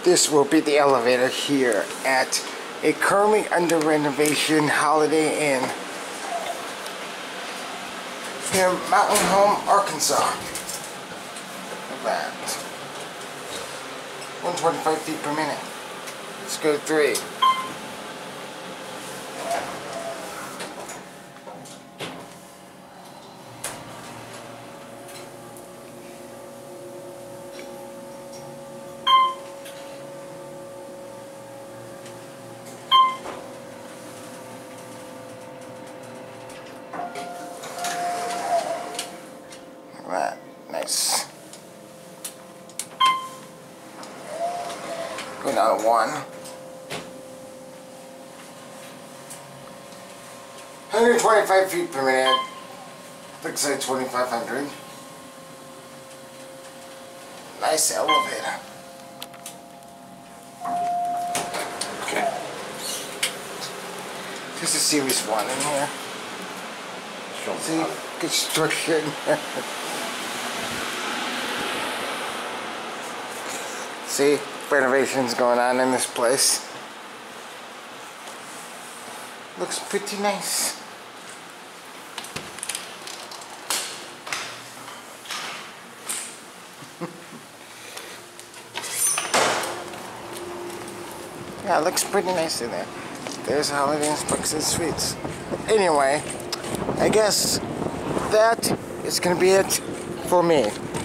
This will be the elevator here at a currently under renovation Holiday Inn here in Mountain Home, Arkansas. Look at that. 125 feet per minute. Let's go to 3. That nice. Go down to 1. 125 feet per minute. Looks like 2,500. Nice elevator. Okay. This is Series 1 in here. See? Construction. See? Renovations going on in this place. Looks pretty nice. Yeah, it looks pretty nice in there. There's Holiday Inn Fixtures Suites. Anyway, I guess that is going to be it for me.